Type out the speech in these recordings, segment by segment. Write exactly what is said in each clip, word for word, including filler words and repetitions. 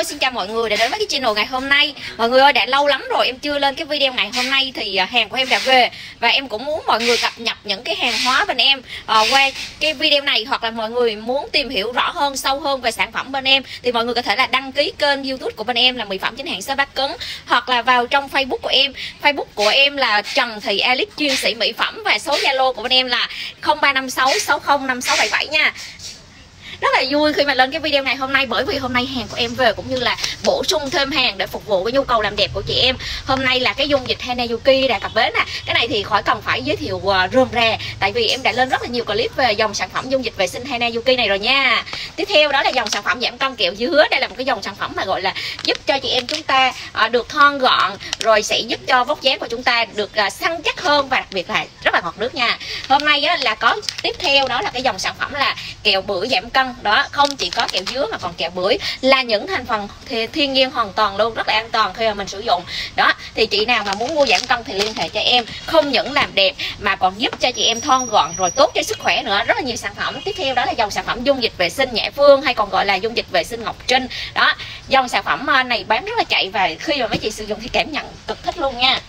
Hello, xin chào mọi người đã đến với cái channel ngày hôm nay. Mọi người ơi, đã lâu lắm rồi em chưa lên cái video ngày hôm nay thì hàng của em đã về. Và em cũng muốn mọi người cập nhật những cái hàng hóa bên em uh, qua cái video này. Hoặc là mọi người muốn tìm hiểu rõ hơn, sâu hơn về sản phẩm bên em thì mọi người có thể là đăng ký kênh YouTube của bên em là Mỹ Phẩm Chính Hãng Xới Bát Cứng. Hoặc là vào trong Facebook của em. Facebook của em là Trần Thị Alice chuyên sĩ mỹ phẩm. Và số Zalo của bên em là không ba năm sáu sáu không năm sáu bảy bảy nha. Rất là vui khi mà lên cái video ngày hôm nay, bởi vì hôm nay hàng của em về cũng như là bổ sung thêm hàng để phục vụ cái nhu cầu làm đẹp của chị em. Hôm nay là cái dung dịch Hana Yuki đã cập bến nè. Cái này thì khỏi cần phải giới thiệu uh, rườm rà, tại vì em đã lên rất là nhiều clip về dòng sản phẩm dung dịch vệ sinh Hana Yuki này rồi nha. Tiếp theo đó là dòng sản phẩm giảm cân kẹo dứa. Đây là một cái dòng sản phẩm mà gọi là giúp cho chị em chúng ta uh, được thon gọn, rồi sẽ giúp cho vóc dáng của chúng ta được uh, săn chắc hơn, và đặc biệt là rất là ngọt nước nha. Hôm nay á, là có tiếp theo đó là cái dòng sản phẩm là kẹo bưởi giảm cân. Đó, không chỉ có kẹo dứa mà còn kẹo bưởi, là những thành phần thì thiên nhiên hoàn toàn luôn, rất là an toàn khi mà mình sử dụng. Đó, thì chị nào mà muốn mua giảm cân thì liên hệ cho em. Không những làm đẹp mà còn giúp cho chị em thon gọn, rồi tốt cho sức khỏe nữa. Rất là nhiều sản phẩm. Tiếp theo đó là dòng sản phẩm dung dịch vệ sinh Nhã Phương, hay còn gọi là dung dịch vệ sinh Ngọc Trinh. Đó, dòng sản phẩm này bán rất là chạy, và khi mà mấy chị sử dụng thì cảm nhận cực thích luôn nha.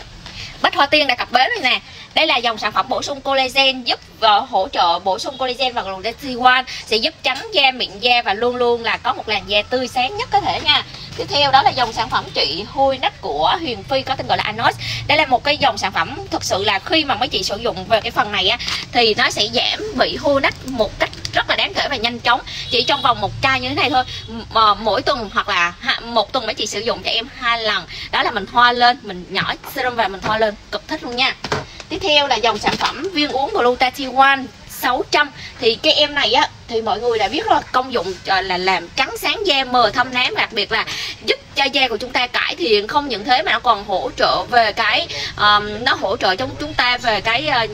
Bách Hoa Tiên đã cập bến rồi nè. Đây là dòng sản phẩm bổ sung collagen, giúp uh, hỗ trợ bổ sung collagen và glutathione, sẽ giúp trắng da, mịn da và luôn luôn là có một làn da tươi sáng nhất có thể nha. Tiếp theo đó là dòng sản phẩm trị hôi nách của Huyền Phi, có tên gọi là Anos. Đây là một cái dòng sản phẩm thực sự là khi mà mấy chị sử dụng về cái phần này á, thì nó sẽ giảm bị hôi nách một cách rất là đáng kể và nhanh chóng. Chỉ trong vòng một chai như thế này thôi, mà mỗi tuần hoặc là một tuần mấy chị sử dụng cho em hai lần. Đó là mình thoa lên, mình nhỏ serum và mình thoa lên, cực thích luôn nha. Tiếp theo là dòng sản phẩm viên uống glutathione sáu trăm. Thì cái em này á thì mọi người đã biết rồi, công dụng là làm trắng sáng da, mờ thâm nám, đặc biệt là giúp cho da của chúng ta cải thiện. Không những thế mà nó còn hỗ trợ về cái um, nó hỗ trợ cho chúng ta về cái uh,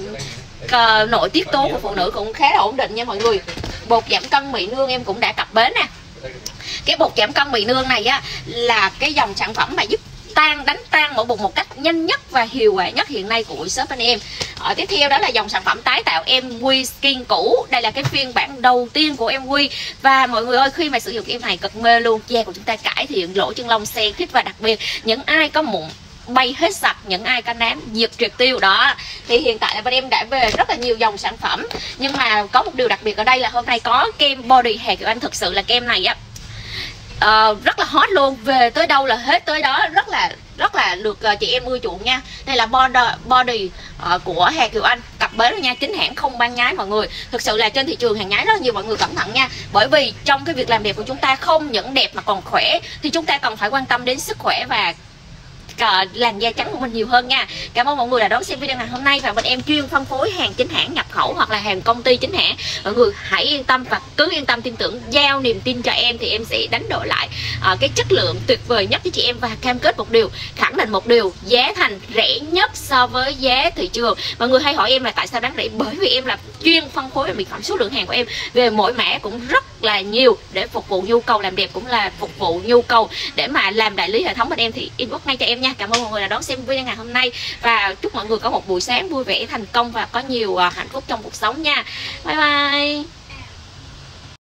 uh, nội tiết tố của phụ nữ cũng khá là ổn định nha mọi người. Bột giảm cân Mỹ Nương em cũng đã cập bến nè. Cái bột giảm cân Mỹ Nương này á là cái dòng sản phẩm mà giúp tan đánh tan mỡ bụng một cách nhanh nhất và hiệu quả nhất hiện nay của shop anh em. Ở tiếp theo đó là dòng sản phẩm tái tạo em quy skin cũ. Đây là cái phiên bản đầu tiên của em quy, và mọi người ơi, khi mà sử dụng cái em này cực mê luôn. Da của chúng ta cải thiện, lỗ chân lông xe khít, và đặc biệt những ai có mụn bay hết sạch, những ai có nám diệt triệt tiêu. Đó, thì hiện tại là bên em đã về rất là nhiều dòng sản phẩm, nhưng mà có một điều đặc biệt ở đây là hôm nay có kem body Hà Kiều Anh. Thực sự là kem này á Uh, rất là hot luôn, về tới đâu là hết tới đó, rất là rất là được uh, chị em ưa chuộng nha. Đây là body, body uh, của Hà Kiều Anh cập bến rồi nha, chính hãng không bán nhái mọi người. Thực sự là trên thị trường hàng nhái rất là nhiều, mọi người cẩn thận nha, bởi vì trong cái việc làm đẹp của chúng ta không những đẹp mà còn khỏe, thì chúng ta cần phải quan tâm đến sức khỏe và làn da trắng của mình nhiều hơn nha. Cảm ơn mọi người đã đón xem video ngày hôm nay, và bên em chuyên phân phối hàng chính hãng nhập khẩu hoặc là hàng công ty chính hãng. Mọi người hãy yên tâm và cứ yên tâm tin tưởng, giao niềm tin cho em thì em sẽ đánh đổi lại uh, cái chất lượng tuyệt vời nhất với chị em, và cam kết một điều, khẳng định một điều, giá thành rẻ nhất so với giá thị trường. Mọi người hay hỏi em là tại sao đáng rẻ, bởi vì em là chuyên phân phối về mỹ phẩm, số lượng hàng của em về mỗi mã cũng rất là nhiều để phục vụ nhu cầu làm đẹp, cũng là phục vụ nhu cầu để mà làm đại lý hệ thống bên em, thì inbox ngay cho em nha. Cảm ơn mọi người đã đón xem video ngày hôm nay, và chúc mọi người có một buổi sáng vui vẻ, thành công và có nhiều uh, hạnh phúc trong cuộc sống nha. Bye bye.